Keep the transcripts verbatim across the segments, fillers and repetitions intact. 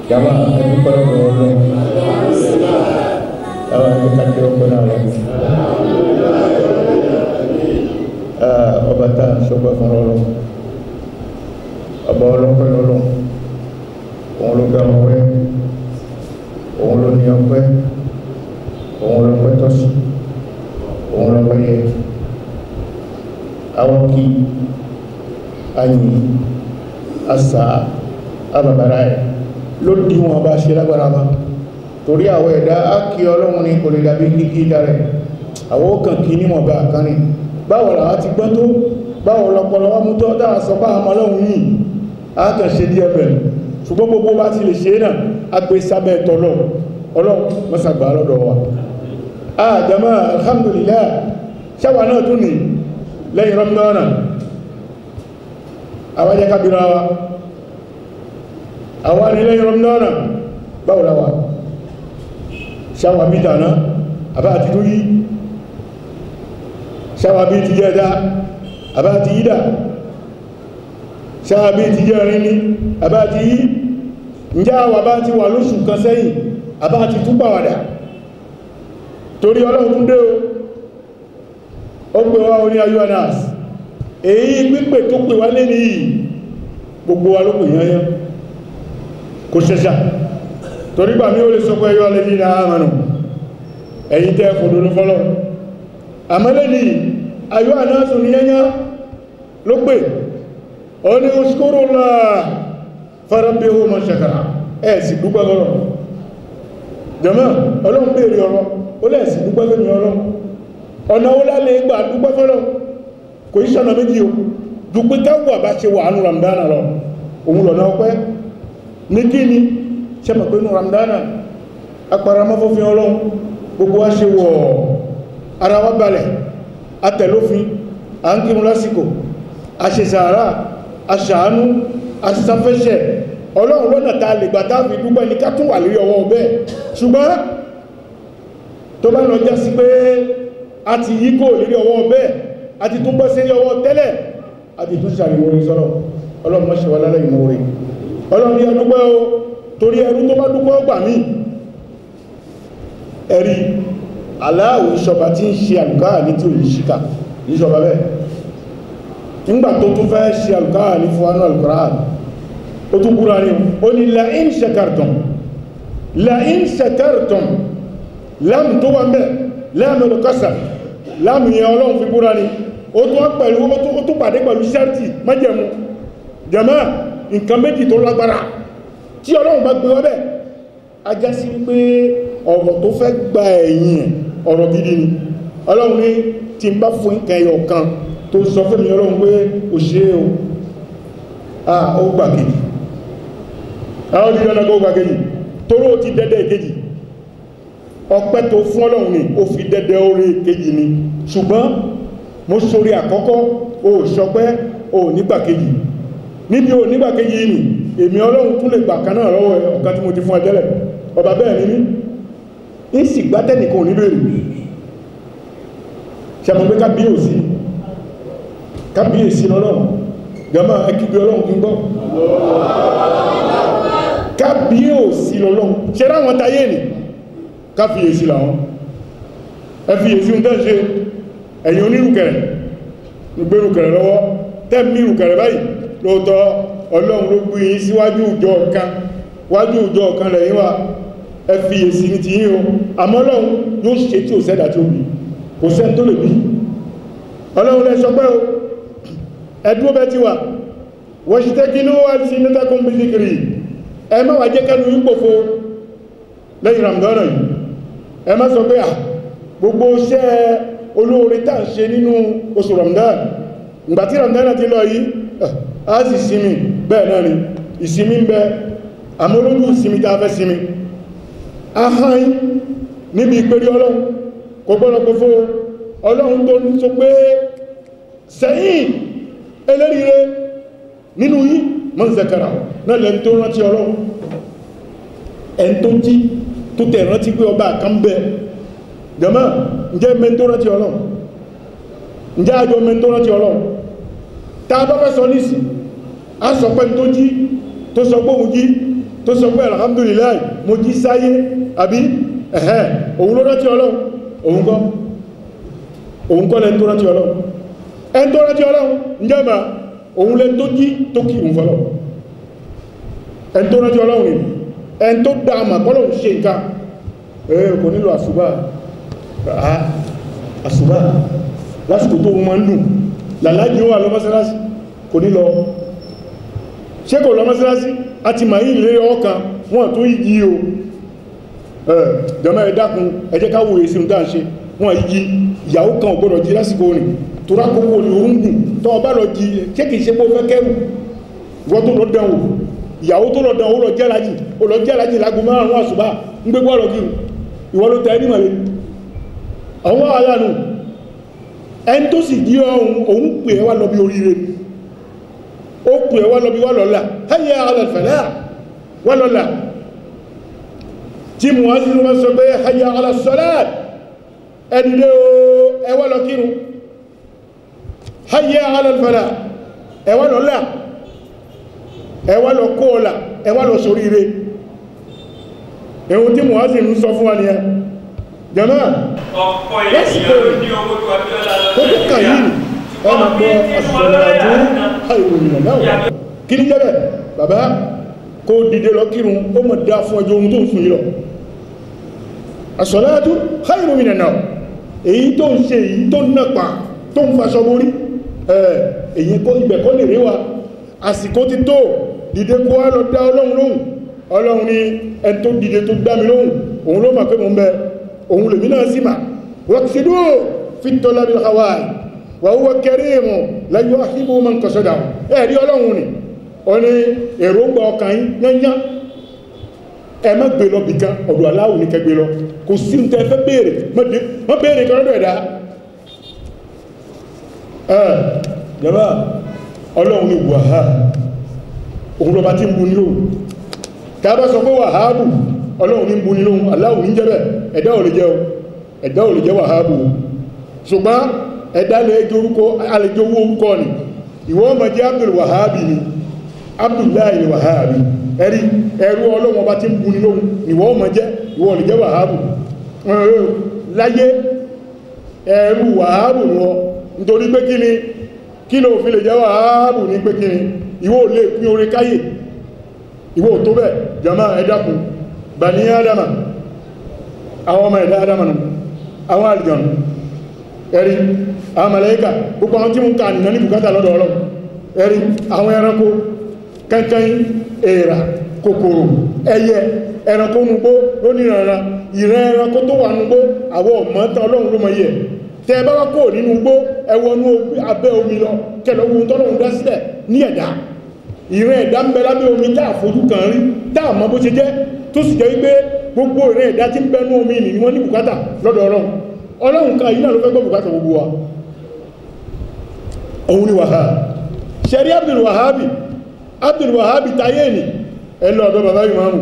Jama ẹni pẹ̀lú ọlọ́run àwọn ẹni kàkí ọkọ̀ náà lọ ọba tá a ṣọgbẹ́ fún ọlọ́run ọba ọlọ́pẹ́ lọ́lọ́ òun ló gbá ọpẹ́ òun ló ní ọpẹ́ òun lọ́pẹ́ tọ́sí òun lọ́pẹ́ yẹ àwọn kí ayìn àṣà àbàbàrà ẹ̀ ló dí wọn bá ṣe lágbára bá torí àwọ̀ ẹ̀dá á kí ọlọ́run ní kò lè dàbí kíkí dárẹ̀ àwọ̀ òkàn kí ní wọ̀n bá kan ní báwo làwá ti gbọ́n tó báwo lọpọlọ wá mú tọ́ dáa sọ bá àmọ́ ọlọ́run yìí á kàn ṣe díẹ̀ bẹ̀rẹ̀ ṣùgbọ́n gbogbo bá ti lè ṣe náà á gbé sábẹ́ tọ́lọ́ ọlọ́run mọ́sàgbà lọ́dọ̀ wa ah jama alhamdulillah ṣáwà náà tún ní lẹ́yìn Ramadan àwájẹ́ kábírá wa àwọn ní lẹ́yìn Ramadan báwo la wà ṣáwà bí tàná àbá àti tó yí ṣáwà bí ti jẹ́ ẹ̀dá àbá àti yídà ṣáwà bí ti jẹ́ ẹ̀rin ní àbá àti yí ǹjẹ́ àwà bá ti wà lóṣù kan sẹ́yìn àbá àti tún pàwàdà torí ọlọ́run tún dé o ó pè wá oní ayú anas èyí pípè tó pè wá lé ní yìí gbogbo wa ló pè yányán kò ṣẹṣà torí gbà mí ó lè sọ pé ẹyọ́ alẹ́bí ní àmànà ẹ̀yìn tẹ́ fòdòdó fọ́lọ́ àmọ́lẹ́ ní ayú anas ní yányán ló pè ó ní ushkurullah farabbihu man shakara ẹ̀ sì dúpẹ́ lọ́rọ̀ jàmá ọlọ́run béèrè ọ̀rọ̀ ó lẹ́ẹ̀sì dúpẹ́ fẹ́ mi ọlọ́run ọ̀nà ó lálẹ́ ìgbà dúpẹ́ fọ́lọ́ kò í ṣọ̀nà méjì o dúpẹ́ káwà bá ṣe wà ní Ramadana lọ òun lọ̀nà ọpẹ́ ní kí ni ṣe mọ̀ pé ní Ramadana aparamọ́ fófin ọlọ́run gbogbo wá ṣe wọ̀ ara wá balẹ̀ atẹ̀lófin à ń kírun lásìkò àṣẹsàárà àṣàánú àṣìṣàfẹ́ṣẹ̀ ọlọ́run lọ́nà ta lè gbà táàfi dúpẹ́ ní ká tún wà lórí ọwọ́ ọbẹ̀ ṣùgbọ́n tó bá lọ já sí pé a ti yí kò lórí ọwọ́ ọbẹ̀ a ti tún bọ́ sí ọwọ́ tẹ́lẹ̀ a ti tún ṣàríwò orí sọ́rọ̀ ọlọ́run mọ́ ṣe wà lálẹ́ ìmọ̀ orí ọlọ́run ní ẹdúpẹ́ o torí ẹrú tó bá dúpẹ́ ọgbà mí ẹ̀rí aláàwò ìṣọba tí ń ṣe àlùkáà ní tí ò yí ṣíkà ìṣọba bẹ́ẹ̀ nígbà tó tún fẹ́ ṣe àlùkáà ní fún anú àlùkáà ó tún búra ní o ní la'in shakartum la'in shakartum láàmù tó wà mẹ́ láàmù olùkọ́sà láàmù yẹn ọlọ́run fi búra ní ó tún pẹ̀lú ó tún pàdé pẹ̀lú sẹ́rtì májẹ̀mú jàmá nǹkan méjì tó lágbára tí ọlọ́run bá gbé wọ́bẹ̀ ajá sí pé ọ̀rọ̀ tó fẹ́ gba ẹ̀yìn ọ̀rọ̀ gidi ni ọlọ́run ní tí ń bá fún nǹkan ẹyọ kan tó sọ fún mi ọlọ́run pé ò ṣe é o ah ó gbà kejì àwọn òdìdí ọ̀nà kó gbà kejì toró ti dẹ́dẹ́ kejì ọpẹ́ tó fún ọlọ́run ni ó fi dẹ́dẹ́ orí kejì ni ṣùgbọ́n mo sórí àkọ́kọ́ o ṣọpẹ́ o nígbà kejì níbi o nígbà kejì ni èmi ọlọ́run tún lè gbà kan náà lọ́wọ́ ọ̀kan tí mo ti fún ẹjẹ́lẹ̀ ọba bẹ́ẹ̀ ni ní ìsì gbátẹ́nìkan ò nílò èrè ṣàmọ̀ pé kábíyèsí kábíyèsí lọ́lọ́run gẹ́mà ẹkígbé ọlọ́run kí ń gbọ́ kábíyèsí lọ́lọ́run ṣe ráwọn tayé nì káfíyèsí làwọn ẹfíyèsí ń tẹ́ ṣe ẹ̀yìn onírùkẹ̀rẹ̀ gbérùkẹ̀rẹ̀ lọ́wọ́ tẹ́mí rùkẹ̀rẹ̀ báyìí lóòtọ́ ọlọ́run ló gbé yín síwájú ìjọ ọ̀kan wájú ìjọ ọ̀kan lẹ́yìn wa ẹfíyèsí ní ti yín o àmọ́ ọlọ́run yóò ṣe tí ò sẹ́dà tí ó bí kò sẹ́ tó lè bí ọlọ́run lẹ́ sọpẹ́ o ẹdún ọbẹ̀ ti wà wọ́n ṣe tẹ́ kí ló wá sí nítàkùn bí síkiri ẹ má wà jẹ́ kẹ́nu yín pòfo lẹ́yìn Ramadan yìí ẹ má sọ pé à gbogbo iṣẹ́ olóore tá ń ṣe nínú oṣù Ramadan ìgbà tí Ramadan ti lọ yìí a sì sinmi bẹ́ẹ̀ náà ni ìsinmi ń bẹ àmọ́lódù ìsinmi tá a fẹ́ sinmi ahán níbi ìpérí ọlọ́run kò gbọ́nà kòfó ọlọ́run tó ní sọ pé sẹ́yìn eléríire nínú yí mọ́ zẹ̀kàrà náà lẹ́n tó rántí ọlọ́run ẹn tó jí tó tẹ̀ rántí pé ọba kan bẹ jàmá ǹjẹ́ mẹ́ tó rántí ọlọ́run ǹjẹ́ àjọ mẹ́ tó rántí ọlọ́run tá a bá fẹ́ sọ nísì a sọ pé tó jí tó sọ pé òun jí tó sọ pé alhamdulillah mo jí sáyé àbí ẹ̀hẹ́ òun ló rántí ọlọ́run òun kọ́ òun kọ́ lẹ́n tó rántí ọlọ́run ẹn tó rántí ọlọ́run njẹ́mà òun lẹ́n tó jí tó kí òun fọ́lọ́ ẹn tó rántí ọlọ́run ni ẹn tó dáàmà kọ́lọ̀ ṣe nǹkan ẹ̀ kò nílò àṣùbà àṣùbà lásìkò tó wọ́n máa ń dùn làlájì ó wà lọ mọ́sálásí kò ní lọ ṣé kò lọ mọ́sálásí àti màá yìí lé ọkàn wọ́n tó yí o ẹ̀ jọmọ́ ẹ dákun ẹ jẹ́ ká wòye sí nǹkan ṣe wọ́n yí ìyàwó kan ò gbọ́dọ̀ jí lásìkò rìn tó rákòókò ní orúngùn tó ọba lọ jí ṣé kìí ṣe pé ó fẹ́ kẹrù wọ́n tó lọ dánwò ìyàwó tó lọ dánwò lọ jẹ́ alájì ó lọ jẹ́ alájì lágùn márùn-ún àṣùbà ń gbé bọ́ọ̀lù kí ìwọ ló tẹ́ ní mọ̀lẹ́ àwọn aláàánú ẹni tó sì jí ọ̀hún òun pè ẹ́ wá lọ bí oríire ó pè ẹ́ wá lọ bí wá lọ́la hayya ala al-falah wá lọ́la tí muhammadu wọ́n sọ pé hayya ala as-salat ẹni lé o ẹ wá lọ kírun hayya ala al-falah ẹ wá lọ́la ẹ wá lọ kó ọ̀la ẹ wá lọ sóríire ẹ̀hùn tí muhammadu sọ fún wa ni ẹ jama ọ̀pọ̀ ènìyàn ló ní owó tó abíọ́lá lọ tó tó kà yìí ọmọ gbọ́ as-salatu khayrun minan nawm kí ní jẹ́bẹ̀ bàbá kó dìde lọ kírun ó mọ̀ dá fún ọjọ́ ohun tó ń sùn yìí lọ as-salatu khayrun minan nawm èyí tó ń ṣe èyí tó ń nàpà tó ń faṣọ borí èyí kó ibẹ̀ kọ́ lè rí wa àsìkò ti tó dìde kó wá lọ dá ọlọ́run lóhùn ọlọ́run ni ẹni tó dìde tó dá mi lóhùn òun ló mà pé mò ń bẹ òun lèmi náà sí mà waqsidu fi talabil hawa'i wa huwa karimu la yuhibbu man qasada ẹ̀rí ọlọ́run ni ọ ní èròǹgbà ọkàn yín yányá ẹ má gbé lọ bìkan ọ̀dọ̀ aláwò ní kẹgbé lọ kò sí ń tẹ́ fẹ́ béèrè má béèrè kan lọ́dọ̀ ẹ̀dá ẹ̀ jẹ́bà ọlọ́run ni Wahhab òun lọba tí ń bu ní lóhùn tàbá sọ pé Wahhabu ọlọ́run ní ń bu ní lóhùn aláwò ní jẹ́bẹ̀ ẹ̀dá ò lè jẹ́ o ẹ̀dá ò lè jẹ́ Wahhabu ṣùgbọ́n ẹ̀dá lè jẹ́ orúkọ alẹ́jọ́ owó orúkọ ni ìwọ ọmọ jẹ́ Abdul Wahhabi ni Abdullahi ni Wahhabi ẹ̀rí ẹ̀rú ọlọ́run ọba tí ń bu ní lóhùn ìwọ ọmọ jẹ́ ìwọ lè jẹ́ Wahhabu láyé ẹ̀rú Wahhabu ni wọ́n nítorí pé kí ni kí ló fi lè jẹ́ Wahhabu ní pé kí ni ìwọ lè pín orí káyè ìwọ tó bẹ̀ jama ẹ̀dàkùn Bani Adama àwọn ọmọ ẹ̀dá Adama nù àwọn àlìjọ̀nù ẹ̀rí àwọn màláíkà gbogbo àwọn tí mú ká nìyàn ní bùkátà lọ́dọ̀ Ọlọ́run ẹ̀rí àwọn ẹranko kankan èèrà kòkòrò ẹyẹ ẹranko nugbó lónìrànra ìran ẹranko tó wà nugbó àwọn ọmọ tán Ọlọ́run ló mọ yẹ tẹ bá wá kó nínú gbó ẹwọnú abẹ́ omi lọ kẹlọ́wọ́ tọ́lọ́run dá sílẹ̀ ní ẹ̀dá ìran ẹ̀dá ń bẹ lábẹ́ omi tá àfojú kan rí tá àmọ́ bó ṣe jẹ́ tó sì jẹ́ wípé gbogbo ìran ẹ̀dá tí ń bẹnú omi ni wọ́n ní bùkátà lọ́dọ̀ Ọlọ́run Ọlọ́run kan yìí náà ló fẹ́ gbọ́ bùkátà gbogbo wa òun ni Wahhab ṣẹ̀rí Abdul Wahhabi Abdul Wahhabi tayé ni ẹ lọ ọ̀dọ̀ bàbá ìmáàmù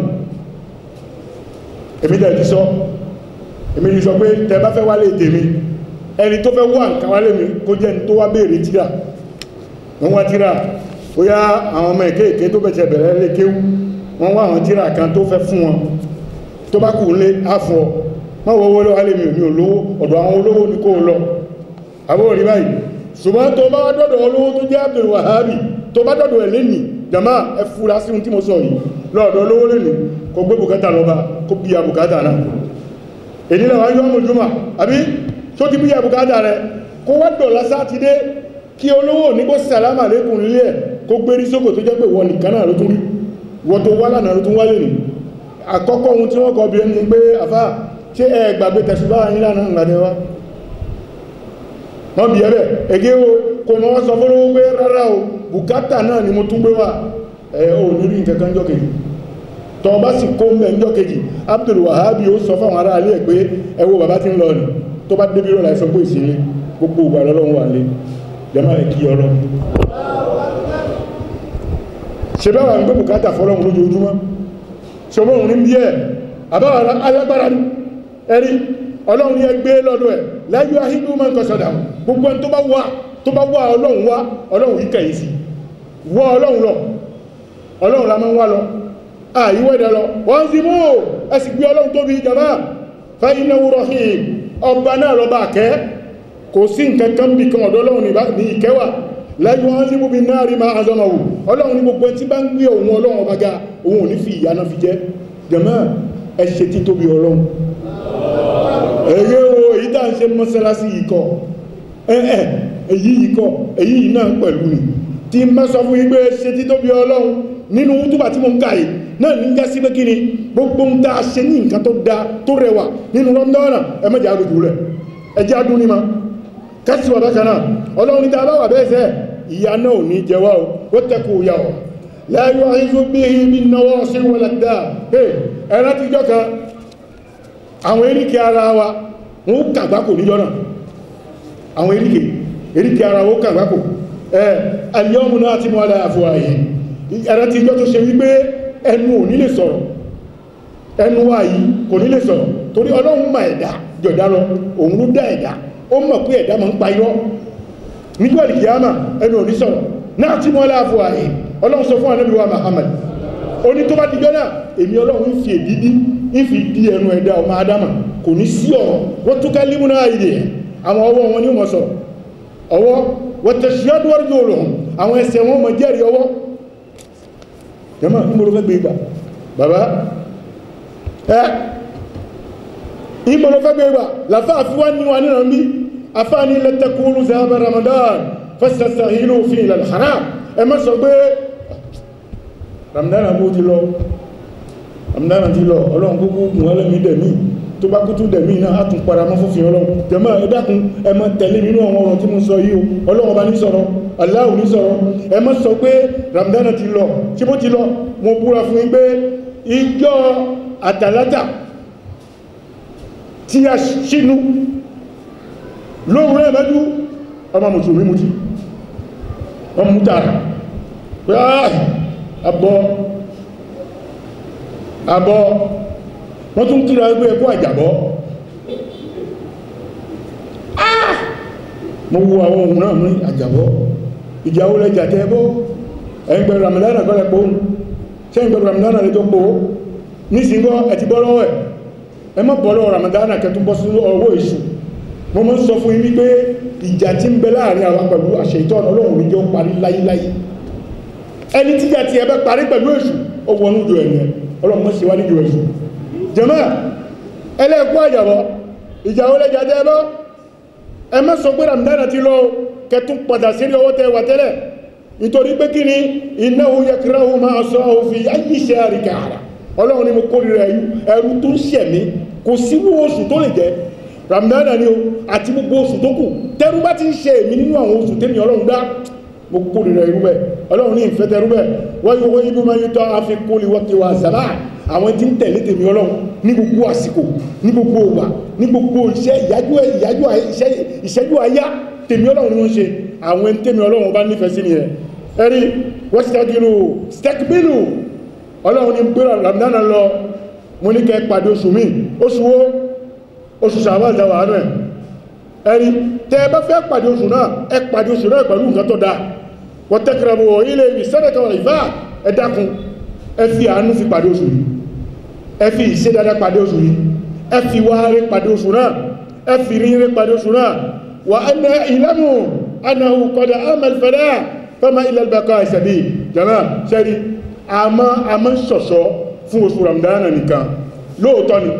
èmi dẹ̀ ti sọ èmi ti sọ pé tẹ bá fẹ́ wálé tèmi ẹni tó fẹ́ wà nǹkan wálé mi kó jẹ́ ní tó wá béèrè tíra wọ́n wá tíra ó yá àwọn ọmọ ìkéèké tó bẹ̀ṣẹ̀ bẹ̀rẹ̀ lé kéwú wọ́n wá àwọn tíra kan tó fẹ́ fún wọn tó bá kù lé áfọ́ mọ́ wọ́wọ́ ló wálé mi ò ní olówó ọ̀dọ̀ àwọn olówó ní kó lọ àbúrò rí báyìí ṣùgbọ́n tó bá wá dọ́dọ̀ olówó tó jẹ́ Abdul Wahhabi tó bá dọ́dọ̀ ẹ̀ lẹ́nì jama ẹ fura sí ohun tí mo sọ yìí lọ́dọ̀ olówó lẹ́nì kó gbé bùkátà lọ́ba kó bí i bùkátà náà èdè náà wáyé ọmọ ìjọmọ̀ àbí tó ti bí i bùkátà rẹ kó wá dọ̀lá sátidé kí olówó ní kó sàlámà lẹ́kùn nílé ẹ̀ kó gbérí sókò tó jẹ́ pé wọ́n nìkan náà ló tún rí wọ́n tó wá lánàá ló tún wálé nì àkọ́kọ́ ohun tí wọ́n kọ bí ẹni pé àfá ṣé ẹ gbàgbé tẹ̀sùbá yín lánàá ìgbàdẹ wá wọ́n bí ẹbẹ̀ ẹgẹ́ o kò mọ́ wọ́n sọ fọ́lọ́wọ́ pé rárá o bùkátà náà ni mo tún gbé wá ẹ ò nírí nǹkankan jọ kejì tọ́ bá sì kó mẹ́ jọ kejì Abdul Wahhabi ó sọ fáwọn ará alẹ́ pé ẹ wo bàbá tí ń lọ ní tó bá débí rọ́lá ẹ̀sọ́ pé ìsinmi gbogbo ìgbà lọ́lọ́run wà lé jẹ́mà ẹ̀kí ọlọ́ ṣe bá wà ń gbé bùkátà fọ́lọ́run lójoojúmọ́ ṣọmọ́run ní bí ẹ̀ àbáwà alágbára ní ẹ̀rí ọlọ́run ní ẹgbẹ́ lọ́dọ̀ ẹ̀ láyé ahídú máa ń kọ sọ́dà gbogbo ẹni tó bá wà tó bá wà ọlọ́run wá ọlọ́run yìí kẹ̀yìn sí wọ́ ọlọ́run lọ ọlọ́run la máa ń wá lọ àyíwẹ́dẹ̀ lọ wọ́n sí mú ẹsì gbé ọlọ́run tóbi jàmá fa innahu rahim ọba náà lọ bá kẹ́ kò sí nǹkan kan bí kan ọ̀dọ̀ ọlọ́run ní ìkẹwà lẹ́yìn wọ́n sí mú bí náà rí máa azọ́mọ̀wò ọlọ́run ní gbogbo tí bá ń gbé òun ọlọ́run ọba ga òun ò ní fi ìyà náà fi jẹ́ jàmá ẹ ṣe tí tóbi ọlọ́run ẹ̀rẹ́ o èyí tá ń ṣe mọ́sálásí yìí kọ́ ẹ̀ẹ́ èyí yìí kọ́ èyí yìí náà pẹ̀lú ni tí ń bá sọ fún yín pé ṣe tí tóbi ọlọ́run nínú túbà tí mo ń káyì náà ní já sí pé kí ni gbogbo ń tá ṣe ní nǹkan tó dá tó rẹwà nínú rọ́mdọ́nà ẹ mẹ́jẹ àdójú rẹ̀ ẹjẹ́ adún ní ma kásì wà bákan náà ọlọ́run níta bá wà bẹ́ẹ̀ sẹ́ ìyá náà ò ní jẹwà o ó tẹ́kù ìyá ọ̀ láyọ̀ àìsù bí i bí náwó sí wọlé dá ẹran ti jọ kan àwọn eríkè ara wa wọ́n kàgbákò níjọ́ náà àwọn eríkè eríkè ara wọ́n kàgbákò ẹ̀ al-yawma natimu ala afwahihim ẹ̀rẹ́ ti jọ tó ṣe wípé ẹnu ò ní lè sọ̀rọ̀ ẹnu wa yìí kò ní lè sọ̀rọ̀ torí ọlọ́run ma ẹ̀dá jọ̀dá lọ òun ló dá ẹ̀dá ó mọ̀ pé ẹ̀dá ma ń pa irọ́ nígbà ìkìyàmà ẹnu ò ní sọ̀rọ̀ natimu ala afwahihim ọlọ́run sọ fún Ànábì wa Muhammad oní tó bá ti jọ́nà èmi ọlọ́run ń fi èdìdí ń fi dí ẹnu ẹ̀dá ọmọ Ádámà kò ní sí ọ̀rọ̀ wọ́n tún ká límúná ìdè ẹ̀ àwọn ọwọ́ wọn ni ó mọ̀ sọ̀rọ̀ ọwọ́ wọ́n tẹ̀ ṣíọ́dú ọdún olóhùn àwọn ẹsẹ̀ wọn mọ̀ jẹ́rìí ọwọ́ jẹ́mà ń bolo fẹ́ gbé ìgbà bàbá ẹ́ ń bolo fẹ́ gbé ìgbà làfá àfíwá ní wa níran bí afá ní lẹ́tẹ̀kúrú zahaba Ramadan fastastahilu fi ilal haram ẹ má sọ pé Ramadan bó ti lọ Ramadan ti lọ ọlọ́run gbogbo ogun ọlọ́mí dẹ̀mí tó bá kú tún dẹ̀mí náà á tún para mọ́ fúnfin ọlọ́run jẹ́mọ́ ẹ dákun ẹ má tẹ̀lé nínú àwọn ọ̀rọ̀ tí mo sọ yìí o ọlọ́run bá ní sọ̀rọ̀ Allahu ní sọ̀rọ̀ ẹ má sọ pé Ramadan ti lọ tí bó ti lọ mo búra fún yín pé ìjọ àtàlátà tí a ṣínú lóhun rẹ̀ mẹ́jú ọmọ mùsùlùmí mú ti ọmọ mú tààrà pé àbọ̀ àbọ̀ wọ́n tún kíra ẹgbẹ́ ẹkọ́ àjàbọ́ mo wo àwọn ohun náà ní àjàbọ́ ìjàwó lẹ́jà tẹ́ bọ́ ẹgbẹ́ Ramadan gọ́lẹ̀ pọ̀ ohun ṣe ìgbẹ́ Ramadan lẹ́jọ́ pọ̀ ní ṣíngọ́ ẹ̀tí bọ́ lọ́wọ́ ẹ̀ ẹ má bọ́ lọ́wọ́ Ramadan kẹtún bọ́ sí ọwọ́ èṣù mo mọ́ sọ fún yín wípé ìjà tí ń bẹ láàrin àwọn pẹ̀lú àṣẹ ìtọ́nà Ọlọ́run ní jẹ́ ó parí láyíláyí ẹni tíjà tí ẹ bẹ́ parí pẹ̀lú èṣù ó wọnú jù ẹ̀yẹn Ọlọ́run mọ́ sí wá níjù èṣù jàmá ẹlẹ́ẹ̀kú àjàbọ́ ìjà ó lẹ́jà tẹ́ bọ́ ẹ má sọ pé Ramadan ti lọ kẹtún padà sí ọwọ́ tẹ́ wà tẹ́lẹ̀ nítorí pé kí ni innahu yakrahu ma asahu fi ayyi shahri kana Ọlọ́run ni mo kórìíra ẹrú tó ń ṣẹ̀mí kò sí oṣù tó lè jẹ́ Ramadan ni o àti gbogbo oṣù tó kù tẹ́rú bá ti ń ṣe èmi nínú àwọn oṣù tẹ́mi Ọlọ́run dá mo kórìíra irú bẹ́ẹ̀ Ọlọ́run ní ìfẹ́ tẹ́rú bẹ́ẹ̀ wọ́n yóò wọ́n ibi máa ń tọ́ àfikún lè wọ́n ti wà sábà àwọn tí ń tẹ̀lé tèmi Ọlọ́run ní gbogbo àsìkò ní gbogbo òwà ní gbogbo iṣẹ́ ìyájú ìyájú ìṣẹ́jú àyá tèmi Ọlọ́run ni wọ́n ṣe àwọn ẹni tèmi Ọlọ́run bá nífẹ̀ẹ́ sí nìyẹn ẹ̀rí wọ́n sẹ́kìlù sẹ́kìbìlù Ọlọ́run ní gbéra Ramadan lọ mo ní kẹ́ pàdé oṣù mi oṣù wo oṣù sàwọ́dà wà rẹ̀ ẹ̀rí tẹ́ bá fẹ́ pàdé oṣù náà ẹ pàdé oṣù náà pẹ̀lú nǹkan tó dáa wọ́n tẹ́kìrẹ̀bù ilé ìsẹ́dẹ̀kọ̀ ìfà ẹ dákun ẹ fi àánú fi pàdé oṣù yìí ẹ fi ìṣe dáadáa pàdé oṣù yìí ẹ fi wáárí pàdé oṣù náà ẹ fi rírí pàdé oṣù náà wà ẹnẹ ìlẹ́mù anáhù kọ́dà amẹ́lfẹ́dá fẹ́mà ilẹ̀ ìbẹ̀kọ́ ẹ̀sẹ̀bí jẹ́mà sẹ́rí àmọ́ àmọ́ ṣọ̀ṣọ́ fún oṣù Ramadan nìkan lóòótọ́ ni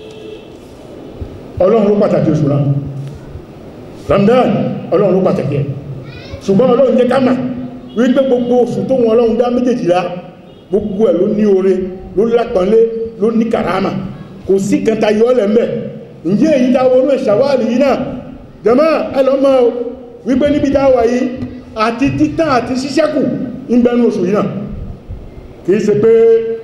Ọlọ́run ló pàtàkì oṣù náà Ramadan Ọlọ́run ló pàtàkì ẹ̀ ṣùgbọ́n Ọlọ́run jẹ́ ká mà wípé gbogbo oṣù tó wọn Ọlọ́run dá méjèèjìlá gbogbo ẹ̀ ló ní oore ló lápọ̀nlé ló ní kàrámà kò sí kan ta yọ́ lẹ̀ mẹ́ ǹjẹ́ èyí ta wọnú ìṣàwálì yìí náà jàmá ẹlọ́mọ́ wípé níbi tá wà yìí àti títà àti ṣíṣẹ́kù ń bẹnu oṣù yìí náà kìí ṣe pé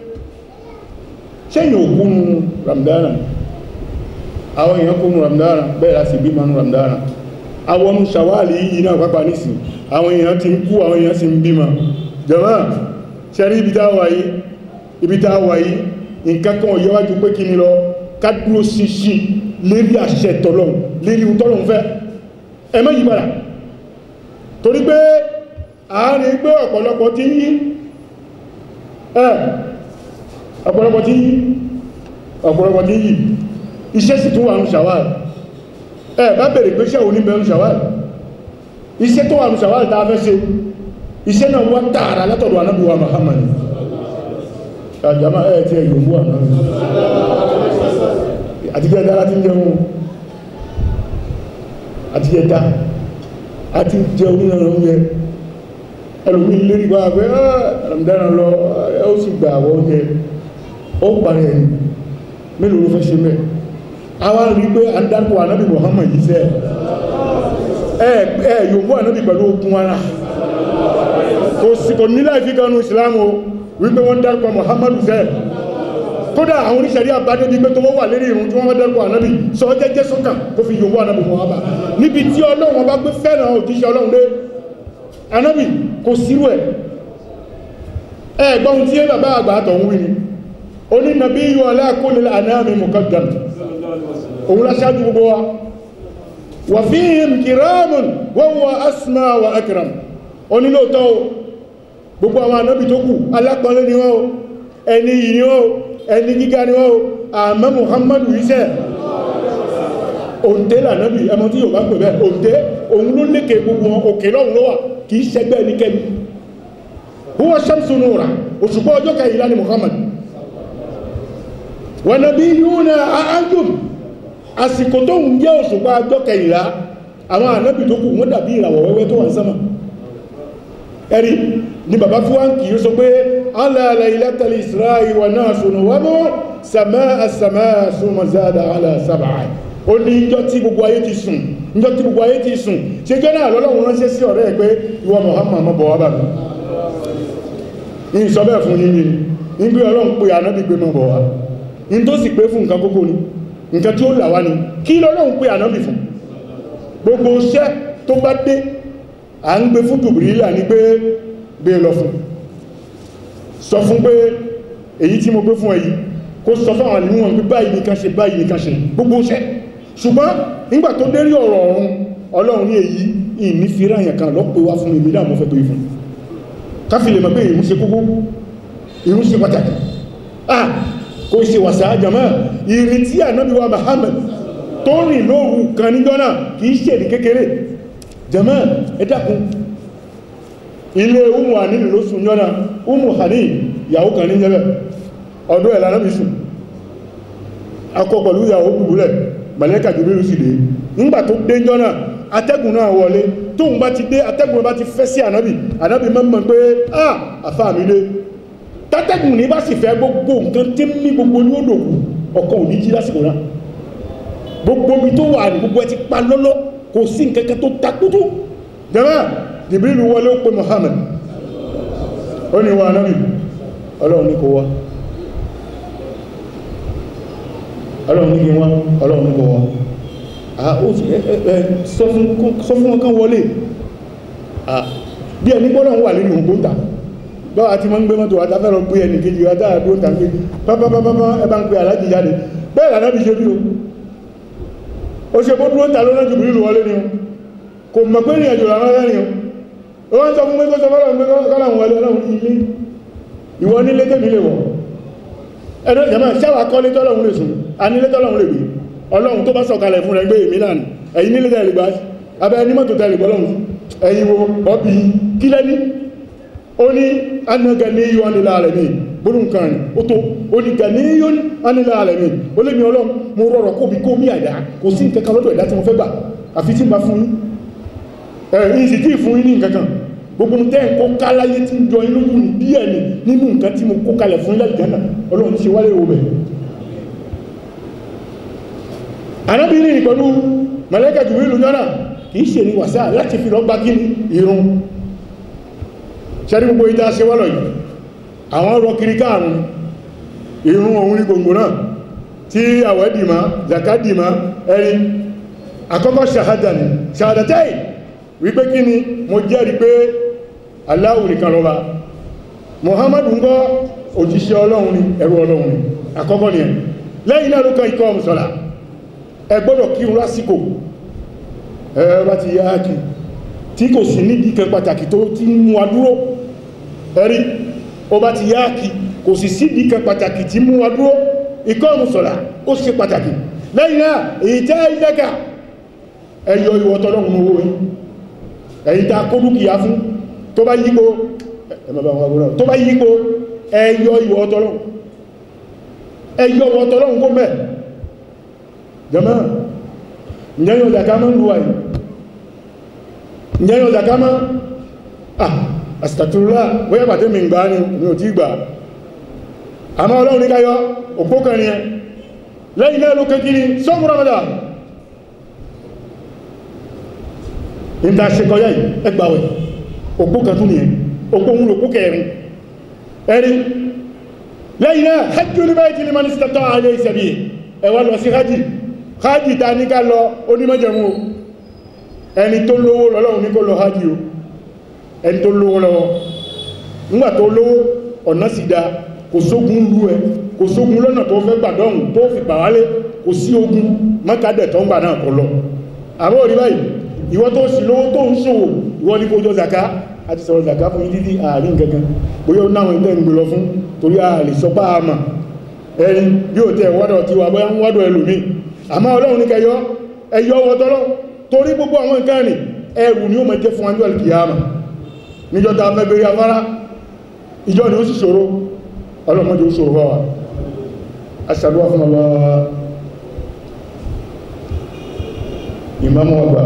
ṣẹ́yìn òkúnu Ramadana àwọn èèyàn kúnu Ramadana bẹ́ẹ̀ láti bí manú Ramadana àwọn ṣàwálì yìí náà pápá nísìn àwọn èèyàn ti ń kú àwọn èèyàn sì ń bímọ jàmá ṣẹ́rí ibi tá wà yìí ibi tá wà yìí nǹkan kan ò yẹwájú pé kí ni lọ ká dúró ṣinṣin lérí àṣẹ tọ́lọ́run lérí tọ́lọ́run fẹ́ ẹ má yí padà torí pé àárín pé ọ̀pọ̀lọpọ̀ tí yí ẹ̀ ọ̀pọ̀lọpọ̀ tí ọ̀pọ̀lọpọ̀ tí yìí iṣẹ́ sì tún wà ní Shawwal ẹ bá bèèrè pé iṣẹ́ òní bẹ̀rù Shawwal iṣẹ́ tó wà ní Shawwal tá a fẹ́ ṣe iṣẹ́ náà wá tààrà látọ̀dọ̀ Ànábì wa Muhammad àjàmá ẹ̀ tí ẹ yóò mú àná àti gẹ́gẹ́ dára tí ń jẹun àti gẹ́gẹ́ àti jẹun nínú oúnjẹ ẹlòmí lérí bá pé àrùndára lọ ẹ ó sì gbà àwọ̀ oúnjẹ ó parí ẹni mélòó ló fẹ́ ṣe mẹ́ àwa rí pé à ń dákọ̀ Ànábì Muhammad yìí sẹ́ ẹ ẹ yóò mú Ànábì pẹ̀lú ogun ara kò sí kò ní láì fi kanú ìsìlámù wípé wọ́n dákọ̀ Muhammad sẹ́ kódà àwọn oníṣẹ́rí àbádé bí pé tó wọ́n wà lérí ìrùn tí wọ́n wọ́n dákọ̀ Ànábì sọ jẹ́jẹ́ sọ́kà kó fi yóò mú Ànábì Muhammad níbi tí Ọlọ́run bá gbé fẹ́ràn òjíṣẹ́ Ọlọ́run dé Ànábì kò sírú ẹ̀ ẹgbọ́n tí é bàbá àgbà àtọ̀ ń wí ni ó ní nàbí yíò aláàkólè ànáàmì muqaddam òun láṣáájú gbogbo wa wà fíhìm kìrámùn wa huwa asma wa akram ó ní lóòtọ́ gbogbo àwọn Ànábì tó kù alápọ̀lẹ́ ni wọ́n ẹni yìí ni wọ́n ẹni gíga ni wọ́n àmọ́ Muhammadu iṣẹ́ òǹdé lànábì ẹmọ tí yóò bá pè bẹ́ òǹdé òun ló lékè gbogbo wọn òkè lọ́run ló wà kìí ṣẹgbẹ́ ẹnikẹ́ni huwa shamsu nura òṣùpá ọjọ́ kẹyìnlá ni Muhammad wa nabiyyuna a'anjum àsìkò tó ń jẹ́ òṣùpá ọjọ́ kẹyìnlá àwọn ànábì tó kù wọ́n dàbí ìràwọ̀ wẹ́wẹ́ tó wà ní sánmà ẹ̀rí ni bàbá fún wọn kìí sọ pé ala laylatal isra'i wa nasu nuwamu samaa samaa summa zada ala sab'a ó ní ìjọ tí gbogbo ayé ti sùn ìjọ tí gbogbo ayé ti sùn ṣe jẹ́ náà lọ́lọ́run ránṣẹ́ sí ọ̀rẹ́ ẹ̀ pé ìwọ Muhammad mọ́ bọ̀ wá bà mí ní ìsọ bẹ́ẹ̀ fún yín ní nígbé Ọlọ́run pé Ànábì gbé mọ́ bọ̀ wá ní tó sì pé fún nǹkan kókó ni nǹkan tí ó là wá ni kí lọ́lọ́run pé Ànábì fún gbogbo iṣẹ́ tó bá dé à ń gbé fún Jibrila ní pé gbé lọ fún sọ fún pé èyí tí mo gbé fún èyí kó sọ fún àwọn àlìmú wọn pé báyìí nìkan ṣe báyìí nìkan ṣe gbogbo iṣẹ́ ṣùgbọ́n nígbà tó dérí ọ̀rọ̀ ọ̀run Ọlọ́run ní èyí ìní fi ráyàn kan lọ́pẹ́ wá fún èmi dáàmú fẹ́ tó ìfún káfí lè mọ̀ pé ìrun ṣe kókó ìrun ṣe pàtàkì ah kò ṣe wàsá àjàmá ìrìn tí Ànábì wa Muhammad tó rìn lóòrù kan ní jọ́nà kìí ṣe ní kékeré jàmá ẹ dákun ilé Umu Hani ló sùn jọ́nà Umu Hani ìyàwó kan ní jẹ́bẹ̀ ọdún ẹ̀ l'Ànábì sùn akọ pẹ̀lú ìyàwó dùbúlẹ̀ Màláíkà Jibril sì dé nígbà tó dé jọ́nà atẹ́gùn náà wọlé tóun bá ti dé atẹ́gùn bá ti fẹ́ sí Ànábì Ànábì mọ́mọ́ pé ah àfáà mi dé tátẹ́gùn ní bá sì fẹ́ gbogbo nǹkan tí ní gbogbo ní òdòkú ọkàn òní jí lásìkò náà gbogbo mi tó wà ní gbogbo ẹ ti pa lọ́lọ́ kò sí nǹkankan tó takútú jẹ́mọ́ Jibril wọlé ó pé Muhammad ó ní wa Ànábì Ọlọ́run ní kò wá Ọlọ́run ní kí wá Ọlọ́run ní kò wá sọ fún ọkàn wọlé bí ẹni gbọ́nà wà nínú ògbóǹta báwa ti mọ́ ń gbé mọ́tò àtàfẹ́ lọ pé ẹni kejì àtàrà tó ń tàbí pápápápá ẹbá ń pè alájì jáde bẹ́ẹ̀ l'Ànábì ṣe bí o ó ṣe bó dúró ń tà lọ́nà Jibril wọlé ni o kò mọ̀ pé ìrìn àjò àwọn ẹ̀rìn o wọ́n sọ fún pé kó sọ fọ́lọ́run pé kọ́lọ̀ wọlé Ọlọ́run ilé ìwọ nílé tèmi lè wọ̀ ẹ̀nà ìjàmá ṣáwà kọ́lé tọ́lọ́run lè sùn a nílé tọ́lọ́run lè gbé Ọlọ́run tó bá sọ̀kalẹ̀ fún rẹ̀ gbé èmi náà ẹ̀yin nílé tẹ́lẹ̀ gbá abẹ́ ẹni mọ́tò tẹ́lẹ̀ gbọ́lọ́run ẹ̀yin wo ọbí kí lẹ́ni ó ní anagani yóò nílá rẹ̀ ní gbónú nǹkan rẹ̀ ó tó ó ní gani yóò nílá rẹ̀ ní ó lè mi Ọlọ́run mo rọrọ̀ kó bí kó mí àdá kò sí nǹkan kan lọ́dọ̀ ẹ̀dá tí mo fẹ́ gbà àfi tí n bá fún yín ẹ̀yìn sì tí fún yín ní nǹkan kan gbogbo tẹ́ ń kó káláyé tí ń jọ inú jù ní díẹ̀ ní nínú nǹkan tí mo kó kalẹ̀ fún ilẹ̀ ìjánà Ọlọ́run ṣe wálé owó bẹ̀ Ànábì ní pẹ̀lú Màláíkà Jibril lójọ́nà kìí ṣe ní wàsá láti fi lọ gbá kí ìrun ṣẹ́rí gbogbo ìdá ṣe wọ́lọ̀ yìí àwọn ọrọ̀ kiri káàrùn ìrun òun ní gbogbo náà tí àwẹ̀ dìmá zakat dìmá ẹni àkọ́kọ́ ṣàhádà ní ṣàhádàtẹ́ wípé kí ni mo jẹ́rìí pé Allahu nìkan lọ́ba Muhammadu ń gọ́ òjíṣẹ́ Ọlọ́run ni ẹrú Ọlọ́run ni àkọ́kọ́ ni ẹ̀ lẹ́yìn náà ló kàn ikọ́ ọmọsọ́lá ẹ gbọ́dọ̀ kírun lásìkò ẹ̀rọ ti yá kí tí kò sí nídìí kan pàtàkì tó ti mú wa dúró ẹ̀rí ó bá ti yá kí kò sì síbi kan pàtàkì tí mú wa dúró ikọ́ mùsọ̀lá ó ṣe pàtàkì lẹ́yìn náà èyí tẹ́ ìlẹ́gà ẹyọ ìwọ̀ tọ́lọ́run owó yìí ẹ̀yìn tá kó dúkìá fún tó bá yípo tó bá yípo ẹyọ ìwọ̀ tọ́lọ́run ẹyọ ìwọ̀ tọ́lọ́run kó mẹ́ jàmá ǹjẹ́yàn zakama ń lúwà yìí ǹjẹ́yàn zakama ah astagfirullah bóyá pàtẹ́ mi gbá ní mi ò tí gbà àmá ọlọ́run ní káyọ òpó kan ní ẹ lẹ́yìn náà ló kékiri sọ́mù Ramadan ìta ṣe kọjá yìí ẹgbàwẹ̀ òpó kan tún ní ẹ òpó ń lòpó kẹrin ẹni lẹ́yìn náà hajjul bayti liman istata'a ilayhi sabila ẹwà lọ sí hajji hajji ta ní ká lọ onímọ̀jẹ̀mú ẹni tó lówó lọ́lọ́run ní kó lọ hajji o ẹni tó lówó lọ́wọ́ nígbà tó lówó ọ̀nà sì dá kò sógun lú ẹ kò sógun lọ́nà tó fẹ́ gbàdọ́hùn tó fi pàwálé kò sí ogun mọ́kàdẹ̀ tó ń gbà náà kọ lọ àbọ́ orí báyìí ìwọ tó sì lówó tó ń ṣòwò ìwọ ní kó jọ zaka àti sọ̀rọ̀ zaka fún yí títí ààrin gangan bóyá ó náwọn ilẹ̀ ń gbé lọ fún torí ààlè sọpá àmà ẹni bí ò tẹ́ wọ́dọ̀ tí wà bóyá ń wọ́dọ̀ ẹlòmí àmá ọlọ́run ní kẹyọ ẹyọ wọ́tọ́lọ́ torí gbogbo àwọn nǹkan ní ẹrù ni ó mọ̀ jẹ́ fún wájú alkiyama níjọta afẹ́bẹ̀rẹ̀ afárá ìjọ ni ó sì ṣòro ọlọ́mọdé ó ṣòro fáwà aṣàdúwà fún ọlọ́ ìmáàmù àgbà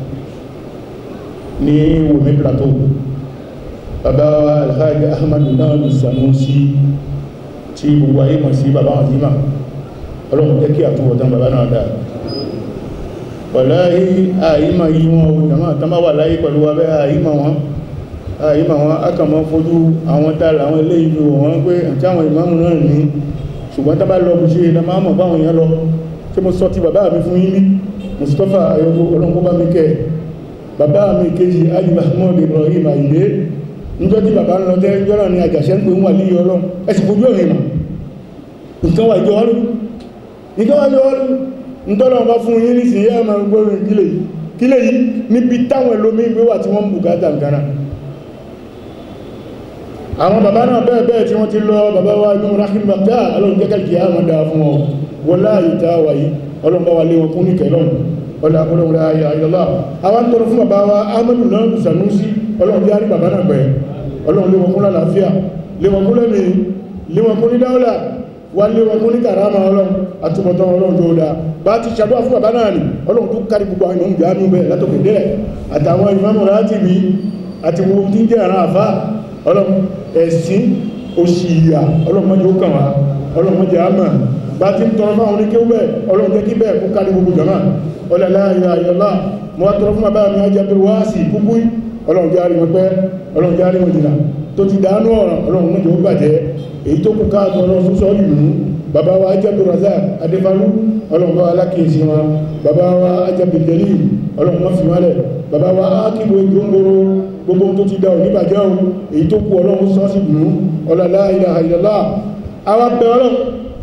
ní Wùmí plateau bàbá Alhaji Ahmadu náà Sanusi tí gbogbo ayé mọ̀ sí bàbá àzímà ọlọ́run jẹ́ kí àtúwọ̀tán bàbá náà dáa wàláhí àìmà yí wọn o jàmá àtàmà wà láyé pẹ̀lú abẹ́ àìmà wọn àìmà wọn akàmọ́ fojú àwọn tààlà àwọn ilé ìlú wọn pé àti àwọn ìmáàmù náà ní ṣùgbọ́n tàbá lọ bú ṣe ìdámà mọ̀ báwọn èèyàn lọ tí mo sọ ti bàbá mi fún yín ní Mustapha ayọ́gbó ọlọ́nkó bá mi kẹ́ bàbá mi kejì Haji Mahmood Ibrahim Ayinde níjọ́ tí bàbá ń lọ tẹ́ jọ́nà ní àjàṣẹ́ ń pè ń wà ní ọlọ́run ẹ̀sì fojú ẹ̀rìn mà nǹkan wà jọ ọlú nǹkan wà jọ ọlú ntọ́lọ̀ bá fún yín ní sí yẹ́ ma gbọ́rin kílẹ̀ yìí kílẹ̀ yìí níbi táwọn ẹlòmí gbé wà tí wọ́n bùkátà nǹkan àwọn bàbá náà bẹ́ẹ̀ bẹ́ẹ̀ tí wọ́n ti lọ bàbá wa inú rahim baghdá ọlọ́run jẹ́ kẹ́kẹ́ àwọn dáa fún wọn wọ́n láàyè tá a wà yìí ọlọ́run bá wa lé wọn kún ní kẹlọ́n ọlọ́run láàyè ayọ́lá àwọn ń tọrọ fún bàbá wa Ahmadu náà Sanusi ọlọ́run jẹ́ àrí bàbá náà pẹ̀ ọlọ́run lé wọn kún lálàáfíà lé wọn kún lẹ́mí lé wọn kún ní dáwọ́lá wà lé wọn kún ní kàrámà ọlọ́run àtúbọ̀tán ọlọ́run tó dáa bá ti ṣàdúwà fún bàbá náà ni ọlọ́run tó kárí gbogbo àwọn ìmọ̀ ìjánu bẹ̀ látòkè délẹ̀ àtàwọn ìmáàmù láti bí àti gbogbo tí ń jẹ́ àrán àfá ọlọ́run ẹ̀sìn òṣì ìyà ọlọ́run mọ́jẹ́ ó kàn wá ọlọ́run mọ́jẹ́ àmà bá ti ń tọrọ fáwọn oníké ó bẹ̀ ọlọ́run jẹ́ kí bẹ́ẹ̀ kó kárí gbogbo jama ọlọ́lá ayọ̀lá mo wá tọrọ fún bàbá mi ajá pé wá sí kúkú ọlọ́run jẹ́ àrí wọn pẹ́ ọlọ́run jẹ́ àrí wọn jìnà tó ti dánú ọ̀ràn ọlọ́run mọ́jẹ́ ó bàjẹ́ èyí tó kú káàkiri ọlọ́run fún sọ́ọ̀lì nù bàbá wa ajábí razak adéfalú ọlọ́run bá wa lákèésí wọn bàbá wa ajábí jẹ́lì ọlọ́run wọ́n fi wálẹ̀ bàbá wa ákìbò ìgbóngbòrò gbogbo tó ti dá ò níbàjẹ́ o èyí tó kú ọlọ́run sọ́ọ̀sì dùnú ọlọ́lá ilaha illallah àwọn bẹ ọlọ́run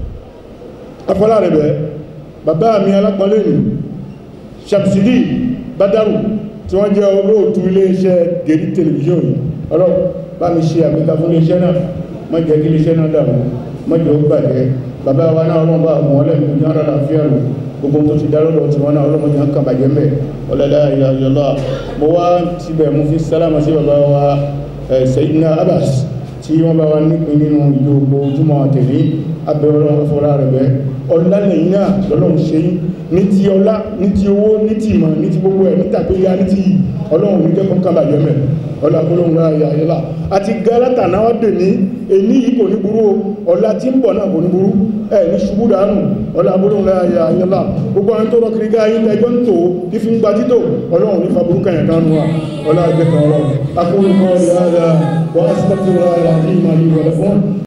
afọlá rẹ̀ bẹ́ bàbá mi alápọ̀lẹ́ nì Shamsidi Badaru tí wọ́n jẹ́ olóòtú iléeṣẹ́ Gedi tẹlifíṣọ̀n ọlọ́run bá mi ṣe àgbéga fún iléeṣẹ́ náà má jẹ́ kí iléeṣẹ́ náà dàmú má jẹ́ ó bàjẹ́ bàbá wa náà ọlọ́run bá àwọn ọlẹ́nu ní ara láfíà rò gbogbo tó ti dárọ́lọ́ tí wọ́n náà ọlọ́mọdé ń kàn bàjẹ́ mẹ́ ọlọ́lá ìlàjọ́lá mo wá síbẹ̀ mú fi sálámà sí bàbá wa Sayyidina Abbas tí wọ́n bá wa nípin nínú ìjọba ojúmọ́ àtẹ̀lé abẹ́ ọlọ́run afọ́lá rẹ̀ bẹ́ ọlá lẹ́yìn náà lọ́lọ́run ṣe ní ti ọlá ní ti owó ní ti ìmọ̀ ní ti gbogbo ẹ̀ níta tó yá ní ti ọlọ́run ní jẹ́ kọ́kàn bàjẹ́ mẹ́ ọlá gbólóhùn láàyè àyẹ́lá àti gálátà náà wá dè ní èní yìí kò ní burú ọlá tí ń bọ̀ náà kò ní burú ẹ̀ ní ṣubú dànù ọlá gbólóhùn láàyè àyẹ́lá gbogbo àwọn tó rọ kiri gáyé ẹjọ́ ń tò ní fi ń gba títò ọlọ́run ní fa burúkú ẹ̀yàn kánú wa ọlá ẹgbẹ́ kan ọlọ́run akólùkọ́ ìyá wa astaghfirullah al-azim li wa lakum